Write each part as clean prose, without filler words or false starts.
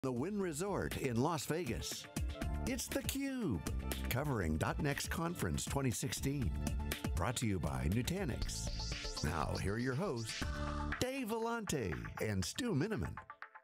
The Wynn Resort in Las Vegas. It's theCUBE, covering .next Conference 2016. Brought to you by Nutanix. Now, here are your hosts, Dave Vellante and Stu Miniman.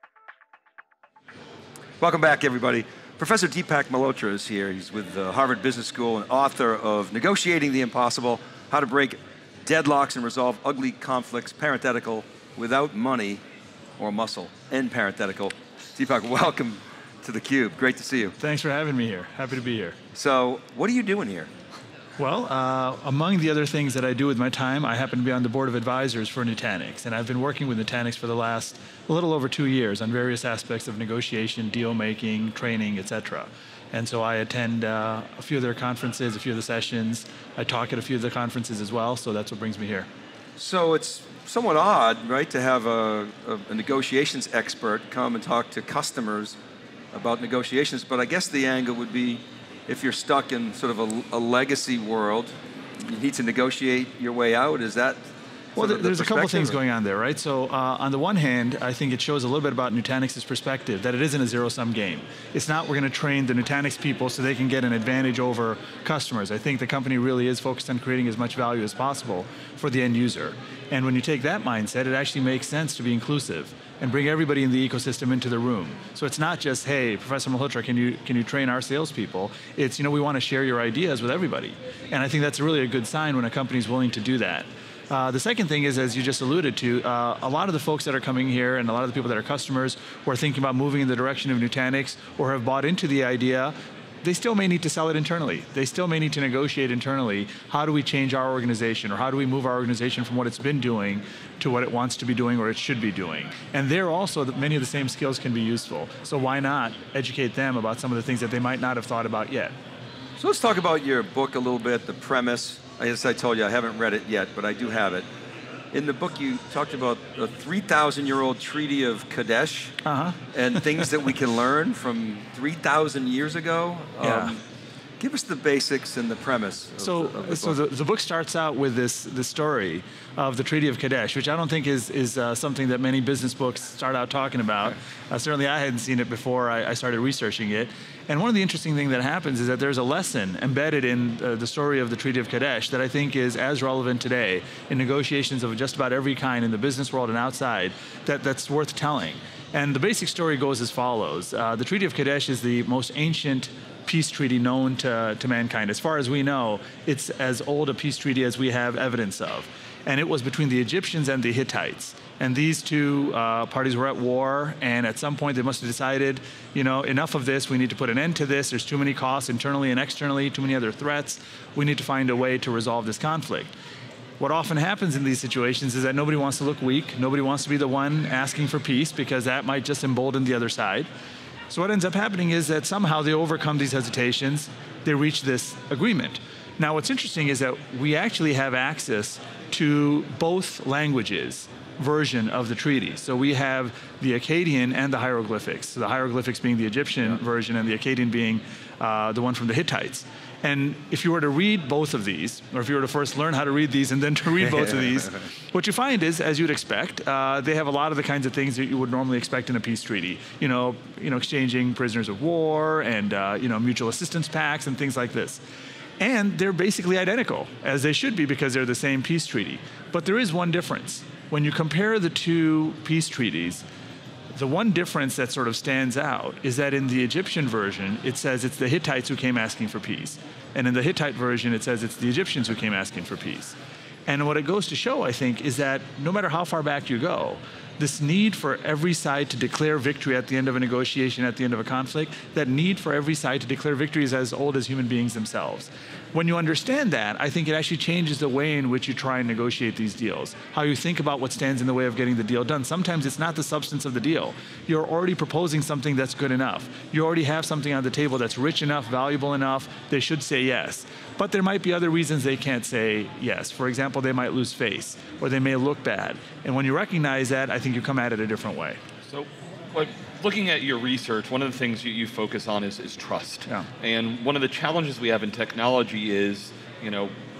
Welcome back, everybody. Professor Deepak Malhotra is here. He's with the Harvard Business School and author of Negotiating the Impossible, How to Break Deadlocks and Resolve Ugly Conflicts, Parenthetical, Without Money or Muscle, End Parenthetical. Deepak, welcome to theCUBE. Great to see you. Thanks for having me here. Happy to be here. So, what are you doing here? Well, among the other things that I do with my time, I happen to be on the board of advisors for Nutanix, and I've been working with Nutanix for the last a little over 2 years on various aspects of negotiation, deal making, training, etc. And so I attend a few of their conferences, a few of the sessions. I talk at a few of the conferences as well, so that's what brings me here. So it's somewhat odd, right, to have a negotiations expert come and talk to customers about negotiations, but I guess the angle would be if you're stuck in sort of a legacy world, you need to negotiate your way out. Is that? Well, there's a couple of things going on there, right? So on the one hand, I think it shows a little bit about Nutanix's perspective, that it isn't a zero-sum game. It's not we're going to train the Nutanix people so they can get an advantage over customers. I think the company really is focused on creating as much value as possible for the end user. And when you take that mindset, it actually makes sense to be inclusive and bring everybody in the ecosystem into the room. So it's not just, hey, Professor Malhotra, can you train our salespeople? It's, we want to share your ideas with everybody. And I think that's really a good sign when a company's willing to do that. The second thing is, as you just alluded to, a lot of the folks that are coming here and a lot of the people that are customers who are thinking about moving in the direction of Nutanix or have bought into the idea, they still may need to sell it internally. They still may need to negotiate internally. How do we change our organization, or how do we move our organization from what it's been doing to what it wants to be doing or it should be doing? And there also, many of the same skills can be useful. So why not educate them about some of the things that they might not have thought about yet? So let's talk about your book a little bit, the premise. As I told you, I haven't read it yet, but I do have it. In the book, you talked about a 3,000-year-old Treaty of Kadesh and things that we can learn from 3,000 years ago. Yeah. Give us the basics and the premise. So the book starts out with this story of the Treaty of Kadesh, which I don't think is something that many business books start out talking about. Certainly I hadn't seen it before I started researching it. And one of the interesting things that happens is that there's a lesson embedded in the story of the Treaty of Kadesh that I think is as relevant today in negotiations of just about every kind in the business world and outside that's worth telling. And the basic story goes as follows. The Treaty of Kadesh is the most ancient peace treaty known to mankind. As far as we know, it's as old a peace treaty as we have evidence of. And it was between the Egyptians and the Hittites. And these two parties were at war, and at some point they must have decided, enough of this, we need to put an end to this, there's too many costs internally and externally, too many other threats, we need to find a way to resolve this conflict. What often happens in these situations is that nobody wants to look weak, nobody wants to be the one asking for peace, because that might just embolden the other side. So what ends up happening is that somehow they overcome these hesitations, they reach this agreement. Now what's interesting is that we actually have access to both languages version of the treaty. So we have the Akkadian and the hieroglyphics. So the hieroglyphics being the Egyptian version and the Akkadian being the one from the Hittites. And if you were to read both of these, or if you were to first learn how to read these and then to read both of these, what you find is, as you'd expect, they have a lot of the kinds of things that you would normally expect in a peace treaty. Exchanging prisoners of war and mutual assistance pacts and things like this. And they're basically identical, as they should be because they're the same peace treaty. But there is one difference. When you compare the two peace treaties, the one difference that sort of stands out is that in the Egyptian version, it says it's the Hittites who came asking for peace. And in the Hittite version, it says it's the Egyptians who came asking for peace. And what it goes to show, I think, is that no matter how far back you go, this need for every side to declare victory at the end of a negotiation, at the end of a conflict, that need for every side to declare victory is as old as human beings themselves. When you understand that, I think it actually changes the way in which you try and negotiate these deals, how you think about what stands in the way of getting the deal done. Sometimes it's not the substance of the deal. You're already proposing something that's good enough. You already have something on the table that's rich enough, valuable enough, they should say yes. But there might be other reasons they can't say yes. For example, they might lose face, or they may look bad. And when you recognize that, I think you come at it a different way. So, looking at your research, one of the things you focus on is trust. Yeah. And one of the challenges we have in technology is,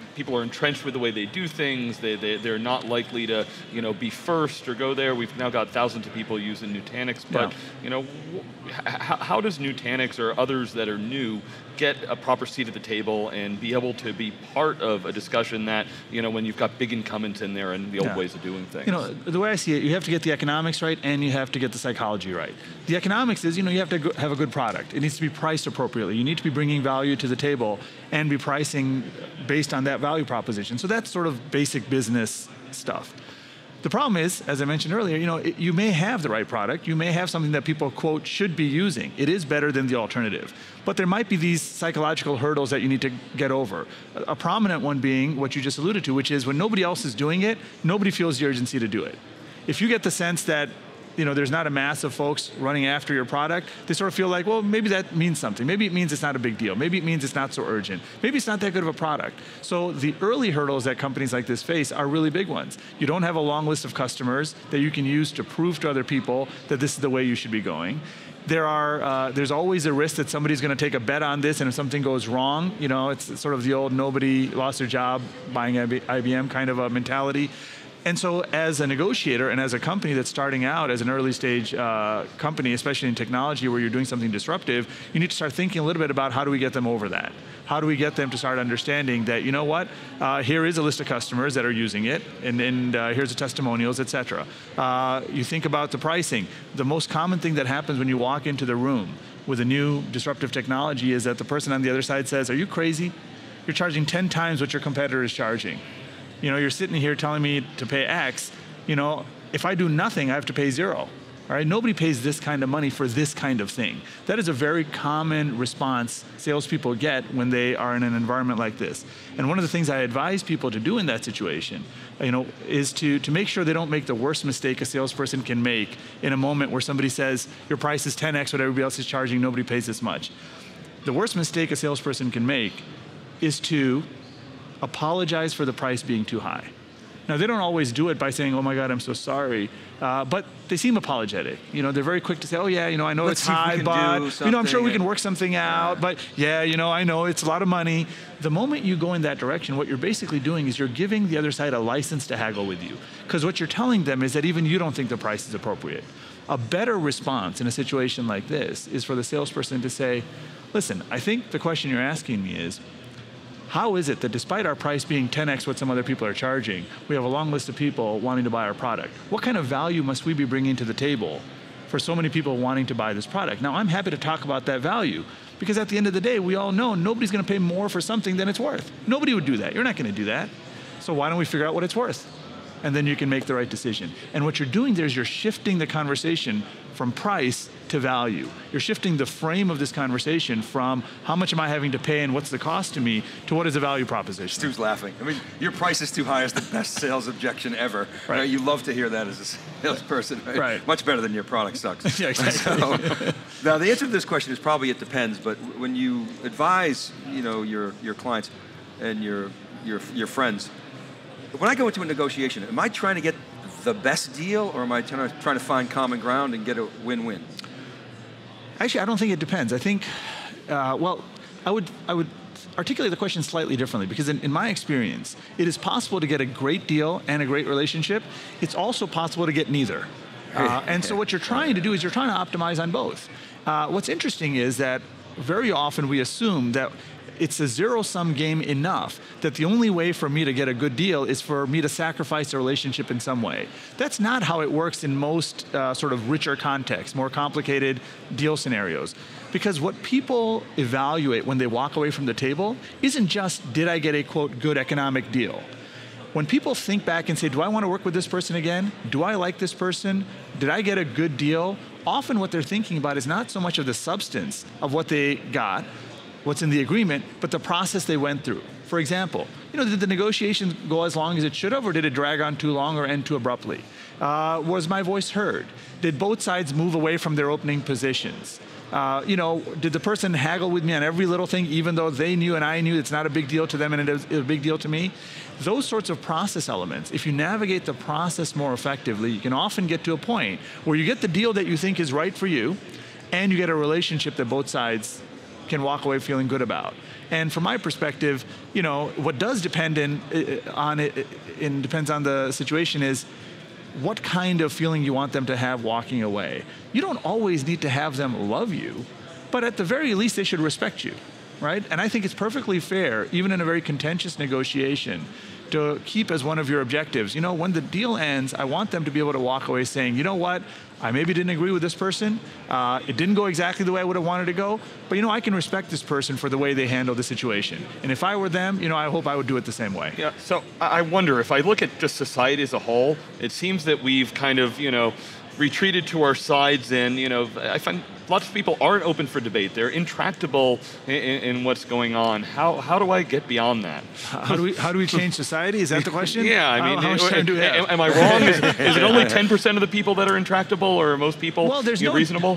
people are entrenched with the way they do things. They're not likely to, be first or go there. We've now got thousands of people using Nutanix, but how does Nutanix or others that are new get a proper seat at the table and be able to be part of a discussion that, when you've got big incumbents in there and the old ways of doing things? The way I see it, you have to get the economics right and you have to get the psychology right. The economics is, you have to have a good product. It needs to be priced appropriately. You need to be bringing value to the table and be pricing based on that value proposition. So that's sort of basic business stuff. The problem is, as I mentioned earlier, you may have the right product, you may have something that people, quote, should be using. It is better than the alternative. But there might be these psychological hurdles that you need to get over. A prominent one being what you just alluded to, which is when nobody else is doing it, nobody feels the urgency to do it. If you get the sense that there's not a mass of folks running after your product, they sort of feel like, well, maybe that means something. Maybe it means it's not a big deal. Maybe it means it's not so urgent. Maybe it's not that good of a product. So the early hurdles that companies like this face are really big ones. You don't have a long list of customers that you can use to prove to other people that this is the way you should be going. There's always a risk that somebody's going to take a bet on this, and if something goes wrong, it's sort of the old nobody lost their job buying IBM kind of a mentality. And so as a negotiator and as a company that's starting out as an early stage company, especially in technology where you're doing something disruptive, you need to start thinking a little bit about how do we get them over that? How do we get them to start understanding that, here is a list of customers that are using it, and here's the testimonials, et cetera. You think about the pricing. The most common thing that happens when you walk into the room with a new disruptive technology is that the person on the other side says, are you crazy? You're charging 10 times what your competitor is charging. You're sitting here telling me to pay X, if I do nothing, I have to pay 0. All right? Nobody pays this kind of money for this kind of thing. That is a very common response salespeople get when they are in an environment like this. And one of the things I advise people to do in that situation, is to make sure they don't make the worst mistake a salesperson can make in a moment where somebody says, your price is 10X what everybody else is charging, nobody pays this much. The worst mistake a salesperson can make is to apologize for the price being too high. Now, they don't always do it by saying, oh my God, I'm so sorry, but they seem apologetic. They're very quick to say, oh yeah, I know it's high, but I'm sure we can work something out, but yeah, I know it's a lot of money. The moment you go in that direction, what you're basically doing is you're giving the other side a license to haggle with you, because what you're telling them is that even you don't think the price is appropriate. A better response in a situation like this is for the salesperson to say, listen, I think the question you're asking me is, how is it that despite our price being 10x what some other people are charging, we have a long list of people wanting to buy our product? What kind of value must we be bringing to the table for so many people wanting to buy this product? Now, I'm happy to talk about that value, because at the end of the day, we all know nobody's going to pay more for something than it's worth. Nobody would do that. You're not going to do that. So why don't we figure out what it's worth? And then you can make the right decision. And what you're doing there is you're shifting the conversation from price to value. You're shifting the frame of this conversation from how much am I having to pay and what's the cost to me to what is the value proposition. Stu's laughing. I mean, your price is too high is the best sales objection ever. Right. You love to hear that as a salesperson. Right? Much better than your product sucks. Yeah, exactly. So, now, the answer to this question is probably it depends, but when you advise your clients and your friends, when I go into a negotiation, am I trying to get the best deal, or am I trying to find common ground and get a win-win? Actually, I don't think it depends. I think, I would articulate the question slightly differently, because in my experience, it is possible to get a great deal and a great relationship. It's also possible to get neither. And so what you're trying to do is you're trying to optimize on both. What's interesting is that very often we assume that it's a zero-sum game enough that the only way for me to get a good deal is for me to sacrifice a relationship in some way. That's not how it works in most sort of richer contexts, more complicated deal scenarios. Because what people evaluate when they walk away from the table isn't just, did I get a, quote, good economic deal? When people think back and say, do I want to work with this person again? Do I like this person? Did I get a good deal? Often what they're thinking about is not so much of the substance of what they got, what's in the agreement, but the process they went through. For example, did the negotiations go as long as it should have, or did it drag on too long or end too abruptly? Was my voice heard? Did both sides move away from their opening positions? Did the person haggle with me on every little thing, even though they knew and I knew it's not a big deal to them and it's a big deal to me? Those sorts of process elements, if you navigate the process more effectively, you can often get to a point where you get the deal that you think is right for you, and you get a relationship that both sides can walk away feeling good about. And from my perspective, you know, what does depend on it, and depends on the situation, is what kind of feeling you want them to have walking away. You don't always need to have them love you, but at the very least they should respect you, right? And I think it's perfectly fair, even in a very contentious negotiation, to keep as one of your objectives, you know, when the deal ends, I want them to be able to walk away saying, you know what, I maybe didn't agree with this person, it didn't go exactly the way I would have wanted to go, but you know, I can respect this person for the way they handled the situation. And if I were them, you know, I hope I would do it the same way. Yeah, so I wonder, if I look at just society as a whole, it seems that we've kind of, you know, retreated to our sides, and you know, I find lots of people aren't open for debate. They're intractable in what's going on. How do I get beyond that? How do we change society? Is that the question? Yeah, I mean, how much time do we have? am I wrong? Is it only 10% of the people that are intractable, or are most people reasonable?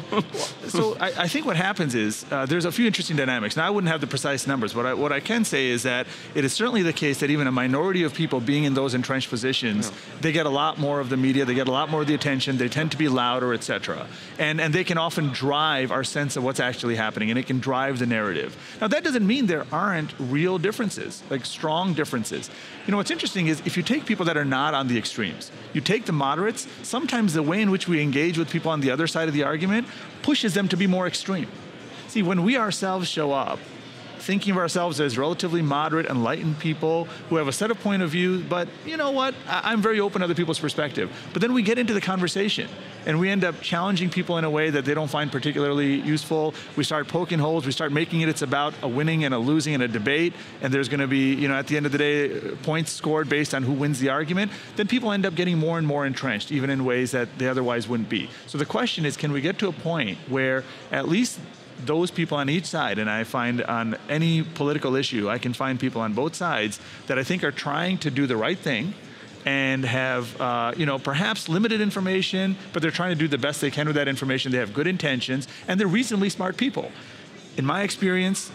So I think what happens is there's a few interesting dynamics. Now, I wouldn't have the precise numbers, but what I can say is that it is certainly the case that even a minority of people being in those entrenched positions, they get a lot more of the media, they get a lot more of the attention, they tend to be louder, et cetera. And they can often drive our sense of what's actually happening, and it can drive the narrative. Now, that doesn't mean there aren't real differences, like strong differences. You know, what's interesting is if you take people that are not on the extremes, you take the moderates, sometimes the way in which we engage with people on the other side of the argument pushes them to be more extreme. See, when we ourselves show up thinking of ourselves as relatively moderate, enlightened people who have a set of point of view, but you know what, I'm very open to other people's perspective. But then we get into the conversation and we end up challenging people in a way that they don't find particularly useful. We start poking holes, we start making it's about a winning and a losing in a debate, and there's going to be, you know, at the end of the day, points scored based on who wins the argument. Then people end up getting more and more entrenched, even in ways that they otherwise wouldn't be. So the question is, can we get to a point where at least those people on each side, and I find on any political issue, I can find people on both sides that I think are trying to do the right thing and have, you know, perhaps limited information, but they're trying to do the best they can with that information. They have good intentions, and they're reasonably smart people. In my experience,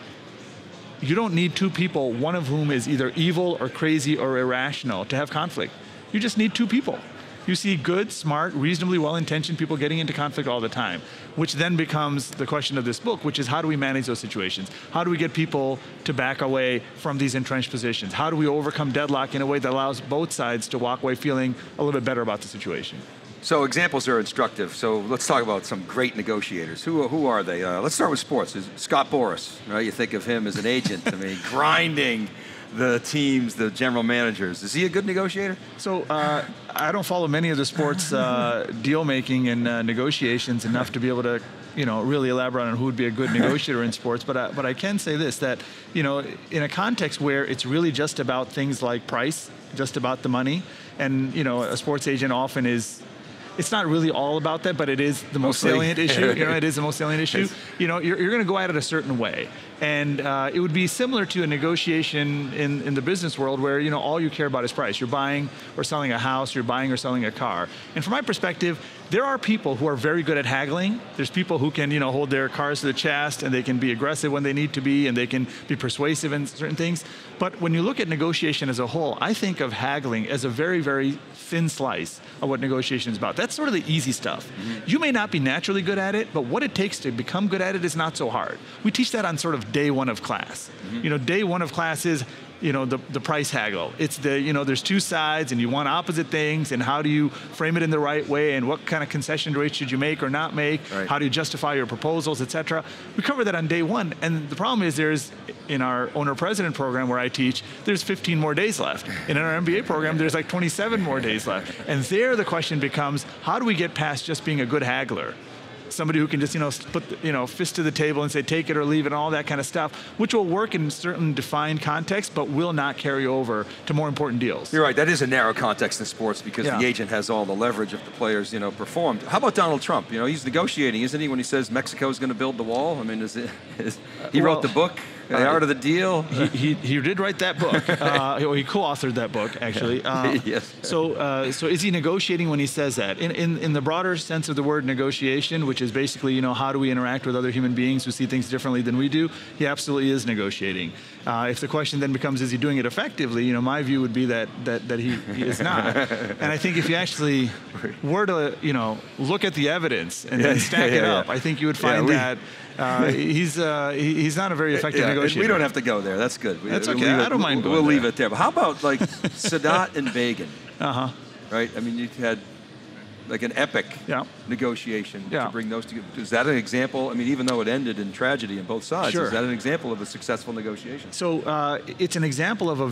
you don't need two people, one of whom is either evil or crazy or irrational, to have conflict. You just need two people. You see good, smart, reasonably well-intentioned people getting into conflict all the time, which then becomes the question of this book, which is how do we manage those situations? How do we get people to back away from these entrenched positions? How do we overcome deadlock in a way that allows both sides to walk away feeling a little bit better about the situation? So examples are instructive. So let's talk about some great negotiators. Who are they? Let's start with sports. There's Scott Boras, right? You think of him as an agent. I mean, grinding the teams, the general managers. Is he a good negotiator? So I don't follow many of the sports deal making and negotiations enough to be able to, you know, really elaborate on who would be a good negotiator in sports. But I can say this, that, you know, in a context where it's really just about things like price, just about the money, and, you know, a sports agent often is. It's not really all about that, but it is the most salient issue. You know, it is the most salient issue. You know, you're going to go at it a certain way, and it would be similar to a negotiation in the business world where, you know, all you care about is price. You're buying or selling a house. You're buying or selling a car. And from my perspective, there are people who are very good at haggling. There's people who can, you know, hold their cards to the chest, and they can be aggressive when they need to be, and they can be persuasive in certain things. But when you look at negotiation as a whole, I think of haggling as a very, very thin slice of what negotiation is about. That's sort of the easy stuff. Mm-hmm. You may not be naturally good at it, but what it takes to become good at it is not so hard. We teach that on sort of day one of class. Mm-hmm. You know, day one of class is, you know, the price haggle. It's the, you know, there's two sides and you want opposite things, and how do you frame it in the right way, and what kind of concession rates should you make or not make? Right. How do you justify your proposals, et cetera? We cover that on day one, and the problem is there's, in our owner-president program where I teach, there's 15 more days left. And in our MBA program, there's like 27 more days left. And there the question becomes, how do we get past just being a good haggler? Somebody who can just, you know, put the, you know, fist to the table and say take it or leave it and all that kind of stuff, which will work in certain defined contexts, but will not carry over to more important deals. You're right. That is a narrow context in sports because the agent has all the leverage if the players, you know, performed. How about Donald Trump? You know, he's negotiating, isn't he, when he says Mexico's going to build the wall? I mean, he wrote the book. The Art of the Deal. He did write that book. He co-authored that book, actually. Yes. So is he negotiating when he says that? In the broader sense of the word negotiation, which is basically, how do we interact with other human beings who see things differently than we do? He absolutely is negotiating. If the question then becomes, is he doing it effectively? My view would be that he is not. And I think if you actually were to, look at the evidence and then stack it up, I think you would find that he's not a very effective negotiator. We don't have to go there. That's good. That's okay. I don't mind going We'll there. leave it there. But how about like Sadat and Begin? Right? I mean, you had like an epic negotiation to bring those together. Is that an example? I mean, even though it ended in tragedy on both sides, is that an example of a successful negotiation? So it's an example of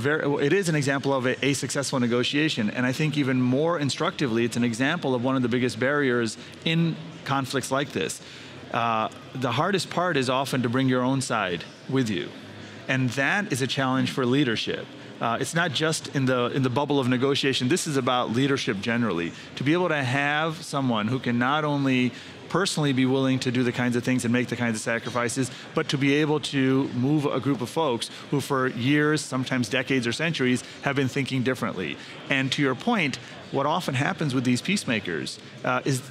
a successful negotiation, and I think even more instructively, it's an example of one of the biggest barriers in conflicts like this. The hardest part is often to bring your own side with you, and that is a challenge for leadership. It's not just in the bubble of negotiation. This is about leadership generally. To be able to have someone who can not only personally be willing to do the kinds of things and make the kinds of sacrifices, but to be able to move a group of folks who for years, sometimes decades or centuries, have been thinking differently. And to your point, what often happens with these peacemakers is,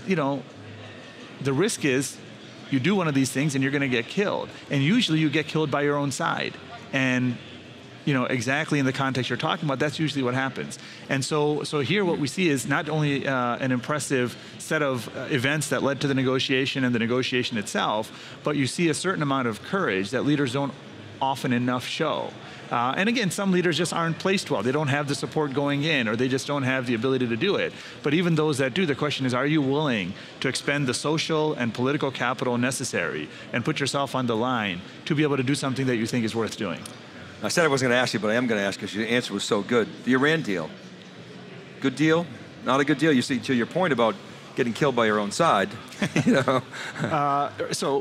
the risk is you do one of these things and you're going to get killed. And usually you get killed by your own side. And exactly in the context you're talking about, that's usually what happens. And so here what we see is not only an impressive set of events that led to the negotiation and the negotiation itself, but you see a certain amount of courage that leaders don't often enough show. And again, some leaders just aren't placed well. They don't have the support going in, or they just don't have the ability to do it. But even those that do, the question is, are you willing to expend the social and political capital necessary and put yourself on the line to be able to do something that you think is worth doing? I said I wasn't going to ask you, but I am going to ask because your answer was so good. The Iran deal. Good deal? Not a good deal? You see, to your point about getting killed by your own side, I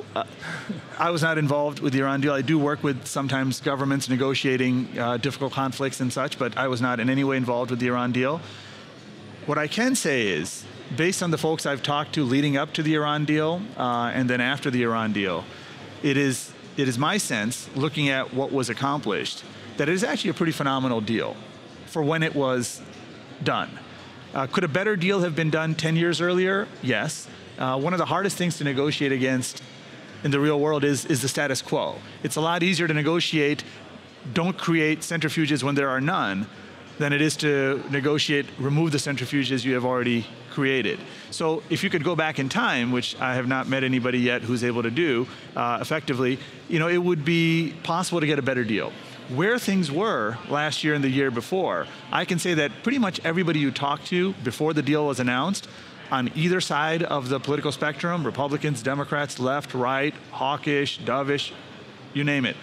was not involved with the Iran deal. I do work with sometimes governments negotiating difficult conflicts and such, but I was not in any way involved with the Iran deal. What I can say is, based on the folks I've talked to leading up to the Iran deal and then after the Iran deal, it is my sense, looking at what was accomplished, that it is actually a pretty phenomenal deal for when it was done. Could a better deal have been done 10 years earlier? Yes. One of the hardest things to negotiate against in the real world is the status quo. It's a lot easier to negotiate, don't create centrifuges when there are none, than it is to negotiate, remove the centrifuges you have already created. So if you could go back in time, which I have not met anybody yet who's able to do effectively, it would be possible to get a better deal. Where things were last year and the year before, I can say that pretty much everybody you talked to before the deal was announced, on either side of the political spectrum, Republicans, Democrats, left, right, hawkish, dovish, you name it,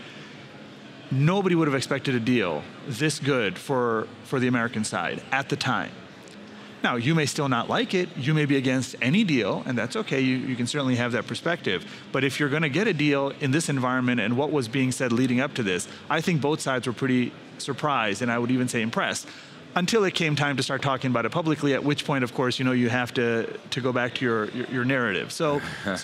nobody would have expected a deal this good for the American side at the time. Now, you may still not like it. You may be against any deal, and that's okay. You can certainly have that perspective. But if you're going to get a deal in this environment and what was being said leading up to this, I think both sides were pretty surprised, and I would even say impressed, until it came time to start talking about it publicly, at which point, of course, you have to go back to your narrative. So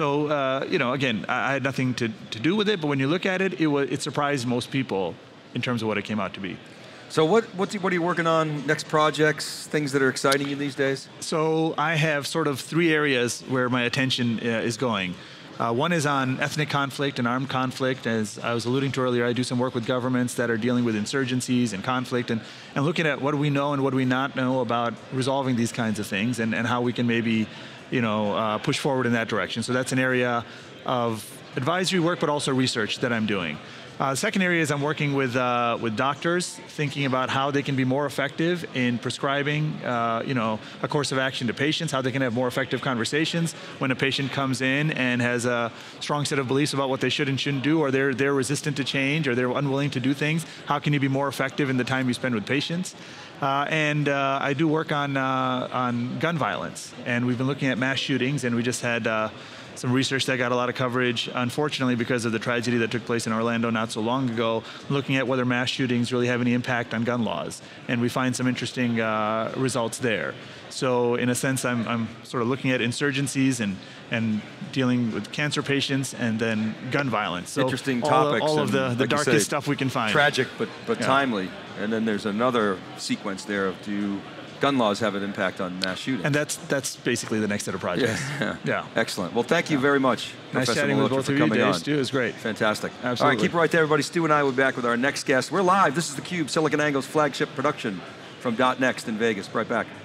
again, I had nothing to do with it, but when you look at it, it surprised most people in terms of what it came out to be. So what are you working on, next projects, things that are exciting you these days? So I have sort of three areas where my attention is going. One is on ethnic conflict and armed conflict. As I was alluding to earlier, I do some work with governments that are dealing with insurgencies and conflict and looking at what do we know and what do we not know about resolving these kinds of things and how we can maybe push forward in that direction. So that's an area of advisory work, but also research that I'm doing. The second area is I'm working with doctors, thinking about how they can be more effective in prescribing, a course of action to patients, how they can have more effective conversations when a patient comes in and has a strong set of beliefs about what they should and shouldn't do, or they're resistant to change, or they're unwilling to do things. How can you be more effective in the time you spend with patients? And I do work on gun violence, and we've been looking at mass shootings, and we just had some research that got a lot of coverage, unfortunately, because of the tragedy that took place in Orlando not so long ago, looking at whether mass shootings really have any impact on gun laws. And we find some interesting results there. So in a sense, I'm sort of looking at insurgencies and dealing with cancer patients and then gun violence. So interesting topics. All of the like darkest stuff we can find. Tragic, but timely. And then there's another sequence there of do gun laws have an impact on mass shootings? And that's basically the next set of projects. Yeah. Excellent. Well, thank you very much, Nice Professor chatting Malhotra, with both for of you coming today, on. Stu. It was great. Fantastic. Absolutely. All right, keep it right there, everybody. Stu and I will be back with our next guest. We're live. This is theCUBE, SiliconANGLE's flagship production from .next in Vegas. Right back.